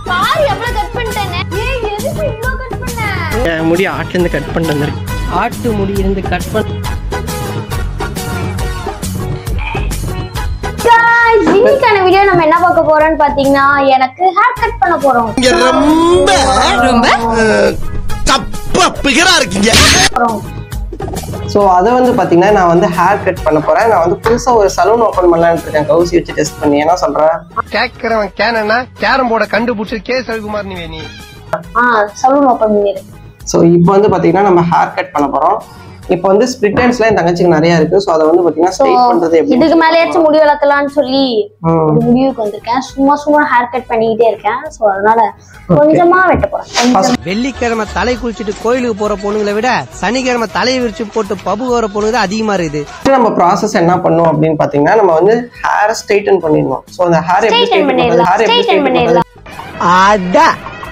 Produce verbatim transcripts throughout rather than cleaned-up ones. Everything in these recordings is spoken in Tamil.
பாரு எவ்வளவு கட் பண்ணிட்டேனே. ஏய் எதுக்கு இவ்ளோ கட் பண்ண? முடி ஆட்ல இருந்து கட் பண்ணிட்டு வந்திருக்கேன். ஆட்டு முடி இருந்து கட் பண்ண. गाइस இன்னைக்கான வீடியோ நம்ம என்ன பார்க்க போறோம்னு பாத்தீங்கன்னா எனக்கு ஹேர் கட் பண்ண போறோம். ரொம்ப ரொம்ப தப்பா பிகரா இருக்கீங்க. சோ அத வந்து பாத்தீங்கன்னா நான் வந்து ஹேர் கட் பண்ண போறேன். நான் வந்து புதுசா ஒரு சலூன் ஓபன் பண்ணலாம்னு இருக்கேன். கௌசி வச்சு டெஸ்ட் பண்ணி என்ன சொல்றேன்? கேக்குறவன் கேனனா கேரம் போர்ட கண்டுபிடிச்சு கே ரவிக்குமார் நீ நீ. ஆ சலூன் ஓபன் பண்ணிரு. சோ இப்போ வந்து பாத்தீங்கன்னா நம்ம ஹேர் கட் பண்ண போறோம். இப்போ வந்து ஸ்ப்ளிட் ஹேண்ட்ஸ்ல என் தங்கச்சிக்கு நிறைய இருக்கு. சோ அத வந்து பாத்தீங்கன்னா ஸ்ட்ரைட் பண்றது எப்படி? இதுக்கு மேலயாச்சும் முடி வளர்த்தலாம்னு சொல்லி ஒரு முடிவுக்கு வந்திருக்கேன். சும்மா சும்மா ஹேர் கட் பண்ணிட்டே இருக்கேன். சோ அதனால கொஞ்சமா வெட்ட போறேன். வெள்ளிக்கிழமை தலை குளிச்சிட்டு கோயிலுக்கு போற பொண்ணுங்களை விட சனிக்கிழமை தலையை விரிச்சு போட்டு பபு போற பொண்ணுங்க தான் அதிகமா இருக்குது. நம்ம ப்ராசஸ் என்ன பண்ணுவோம் அப்படின்னு பாத்தீங்கன்னா நம்ம வந்து ஹேர் ஸ்ட்ரைட்டன் பண்ணிடணும். சோ அந்த ஹேர் எப்படி ஸ்ட்ரைட்டன் பண்றது? ஹேர் எப்படி ஸ்ட்ரைட்டன் பண்றது? அட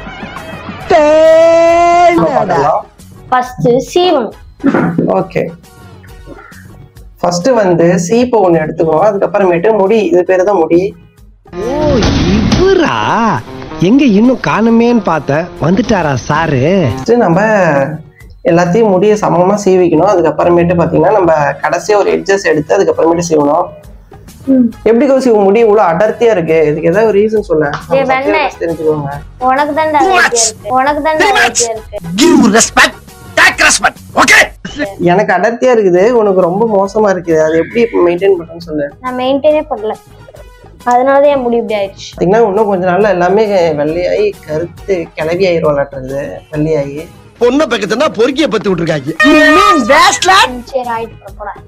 ஃபர்ஸ்ட் சீவன். ஓகே ஃபர்ஸ்ட் வந்து சீப்பு ஒன்னு எடுத்துக்கணும். அதுக்கு அப்புறமேட்டு முடி, இது பேரு தான் முடி. ஓ இவரா எங்க இன்னும் காணுமேன்னு பார்த்தேன். வந்துட்டாரா சாரு? நம்ம எல்லாத்தையும் முடிய சமமா சீவிக்கணும். அதுக்கப்புறமேட்டு பாத்தீங்கன்னா நம்ம கடைசியா ஒரு எட்ஜஸ் எடுத்து அதுக்கப்புறமேட்டு சீவணும். எப்படி கௌசி முடி இவ்வளவு அடர்த்தியா இருக்கு? இதுக்கு ஏதாவது ஒரு ரீசன் சொல்ல தெரிஞ்சுக்கோங்க. உனக்கு தான் இருக்கு. உனக்கு தான் இருக்கு. Give respect, take respect. Okay? எனக்கு அடர்த்தியா இருக்குது, உனக்கு ரொம்ப மோசமா இருக்குது. அது எப்படி மெயின்டைன் பண்ணணும்னு சொல்லு. நான் மெயின்டைனே பண்ணல, அதனாலதான் என் முடி இப்படி ஆயிடுச்சு. பாத்தீங்கன்னா இன்னும் கொஞ்ச நாள்ல எல்லாமே வெள்ளையாயி கருத்து கிளவி ஆயிடுவாளாட்டுறது. வெள்ளையாயி பொண்ணை பக்கத்துனா பொறுக்கிய பத்தி விட்டுருக்காங்க. சரி ஆயிட்டு போறேன்.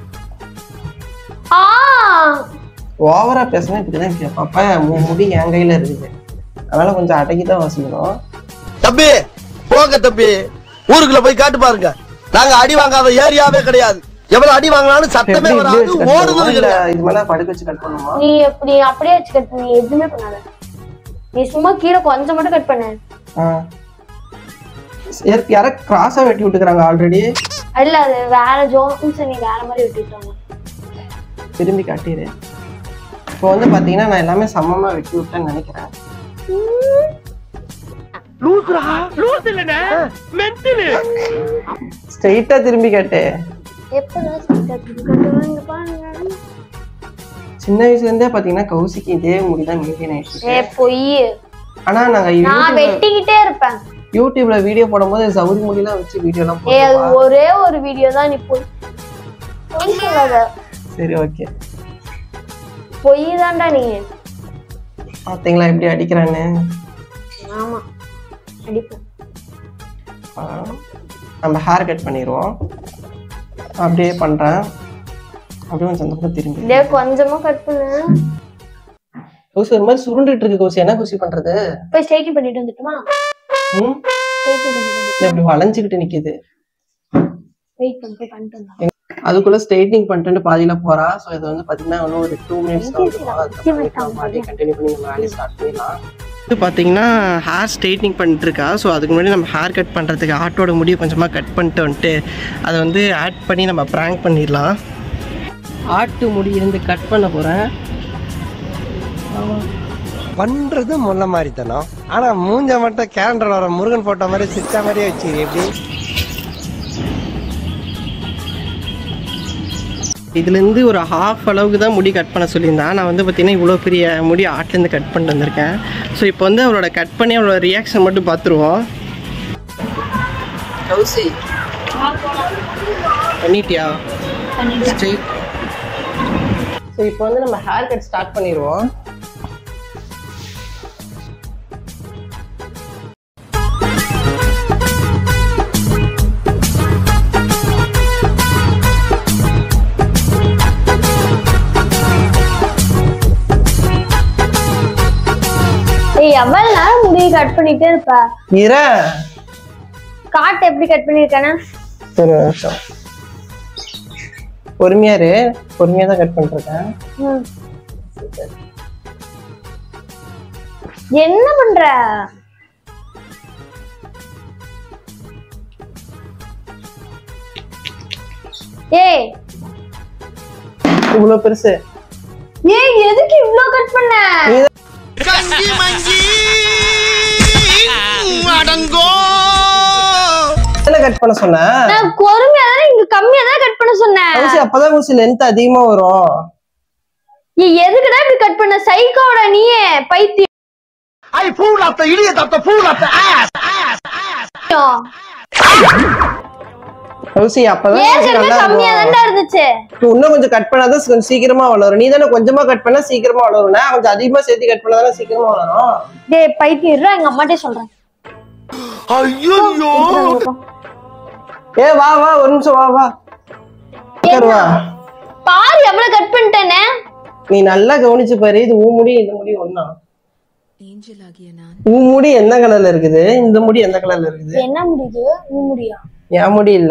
ஆ ஓவரா பேசினா இப்படிதான் கேட்பாப்ப. முடி என் கையில இருக்குது, அதனால கொஞ்சம் அடக்கிதான் வாசிக்கணும். தம்பி போங்க தம்பி, ஊருக்குள்ள போய் காட்டு பாருங்க. நாங்க அடி வாங்காத ஏரியாவே கிடையாது. எவ்வளவு அடி வாங்கினாலும் சத்தமே வராது, ஓடுறது கிடையாது. இது மேல படுக்க வச்சு கட் பண்ணுமா? நீ எப்படி அப்படியே வச்சு கட் பண்ணி எதுவுமே பண்ணாத. நீ சும்மா கீழே கொஞ்சம் மட்டும் கட் பண்ணு. யார கிராஸா வெட்டி விட்டுக்கிறாங்க ஆல்ரெடி. இல்ல அது வேற ஜோன்ஸ், நீ வேற மாதிரி வெட்டிட்டாங்க. திரும்பி காட்டிடு. இப்போ வந்து பாத்தீங்கன்னா நான் எல்லாமே சமமா வெட்டி விட்டேன்னு நினைக்கிறேன். ஸ்ட்ரைட்டா திரும்பி காட்டு. சின்ன வயசுல இருந்தே பாத்தீங்கன்னா கௌசிக்கு இதே முடிதான் மெயின்டைன் ஆயிடுச்சு. ஆனா நாங்க வெட்டிக்கிட்டே இருப்பேன். யூடியூப்ல வீடியோ போடும் போது சவுரி முடியெல்லாம் வச்சு வீடியோ எல்லாம் போடுவோம். ஒரே ஒரு வீடியோ தான் நீ போய் சொல்லாத. சரி ஓகே, பொய் தான்டா நீ. பாத்தீங்களா எப்படி அடிக்கிறான்னு? ஆமா அடிப்பேன். நம்ம ஹேர் கட் பண்ணிடுவோம். அப்படியே பண்றேன். அப்படியே கொஞ்சம் அந்த பக்கம் திரும்பி டேய் கொஞ்சமா கட் பண்ணு. கௌசி ஒரு மாதிரி சுருண்டிட்டு இருக்கு. கௌசி என்ன கௌசி பண்றது? போய் ஸ்ட்ரைட்டன் பண்ணிட்டு வந்துட்டுமா? ம் ஸ்ட்ரைட்டன் பண்ணிட்டு வந்து இப்படி வளைஞ்சிக்கிட்டு நிக்குது. வெயிட் பண்ணி போய் பண்ணிட்டு வந்தா. அதுக்குள்ள ஸ்ட்ரைட்னிங் பண்ணிட்டு பாதியில போறா. சோ இது வந்து பாத்தீங்கன்னா இன்னும் ஒரு டூ மினிட்ஸ் பாதி கண்டினியூ பண்ணி நம்ம வேலையை ஸ்டார்ட் பண்ணலாம். இது பாத்தீங்கன்னா ஹேர் ஸ்ட்ரைட்னிங் பண்ணிட்டு இருக்கா. ஸோ அதுக்கு முன்னாடி நம்ம ஹேர் கட் பண்றதுக்கு ஆட்டோட முடியை கொஞ்சமா கட் பண்ணிட்டு வந்துட்டு அதை வந்து ஆட் பண்ணி நம்ம ப்ராங்க் பண்ணிடலாம். ஆட்டு முடி இருந்து கட் பண்ண போறேன். பண்றது முல்ல மாதிரி தானோ, ஆனா மூஞ்ச மட்டும் கேலண்டர்ல வர முருகன் போட்டோ மாதிரி சிச்சா மாதிரியே வச்சு எப்படி? இதுலேருந்து ஒரு ஹாஃப் அளவுக்கு தான் முடி கட் பண்ண சொல்லியிருந்தேன். நான் வந்து பார்த்தீங்கன்னா இவ்வளோ பெரிய முடி ஆட்லேருந்து கட் பண்ணிட்டு வந்திருக்கேன். ஸோ இப்போ வந்து அவளோட கட் பண்ணி அவளோட ரியாக்ஷன் மட்டும் பார்த்துருவோம். கௌசி பண்ணிட்டியா? ஸ்ட்ரைட். ஸோ இப்போ வந்து நம்ம ஹேர் கட் ஸ்டார்ட் பண்ணிடுவோம். எவ்வளவு நேரம் முடியை கட் பண்ணிட்டே இருப்ப? காட்டு எப்படி கட் பண்ணிருக்கானே? ஒரு நிமிஷம் பொறுமையா இரு. பொறுமையா தான் கட் பண்ணிருக்கேன். என்ன பண்ற? ஏய் இவ்வளவு பெருசு. ஏய் எதுக்கு இவ்ளோ கட் பண்ண? கஞ்சி மஞ்சி கட் பண்ண சொன்னேன். நான் பொறுமையா தானே இங்க கம்மியா தான் கட் பண்ண சொன்னேன். கௌசி அப்பதான் கௌசி லென்த் அதிகமா வரும். நீ எதுக்குடா இப்படி கட் பண்ண? சைக்கோடா நீயே பைத்தியம். I fool of the idiot of the fool of the ass ass ass. கௌசி அப்பதான் ஏற்கனவே கம்மியா தான்டா இருந்துச்சு. இன்னும் கொஞ்சம் கட் பண்ணாதான் கொஞ்சம் சீக்கிரமா வளரும். நீ தானே கொஞ்சமா கட் பண்ணா சீக்கிரமா வளரும். நான் கொஞ்சம் அதிகமா சேர்த்து கட் பண்ணாதானே சீக்கிரமா வளரும். டேய் பைத்தியம் இருடா, எங்க அம்மாட்டே சொல்றேன். ஐயோ ஏ வா வா ஒரு நிமிஷம் வா வா வா. பாரு எவ்வளவு கட் பண்ணிட்டேனே. நீ நல்லா கவனிச்சு பாரு. இது ஊ முடி இந்த முடி ஒண்ணா? ஊ முடி எந்த கலர்ல இருக்குது, இந்த முடி எந்த கலர்ல இருக்குது? என்ன முடியுது? ஊ முடியா? என் முடி இல்ல.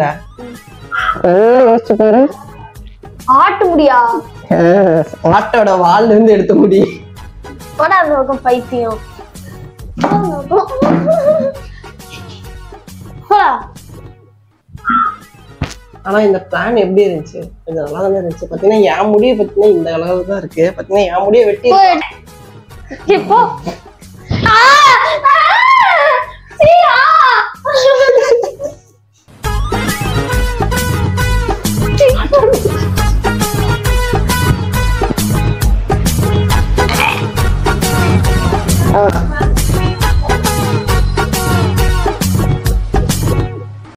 ஆட்டு முடியா? ஆட்டோட வால்ல இருந்து எடுத்த முடி. போடா அந்த பக்கம் பைத்தியம். ஆனா இந்த பிளான் எப்படி இருந்துச்சு? இது நல்லா தானே இருந்துச்சு. பாத்தீங்கன்னா என் முடிய பாத்தீங்கன்னா இந்த அளவுக்கு தான் இருக்கு. பாத்தீங்கன்னா என் முடிய வெட்டி இப்போ ஆ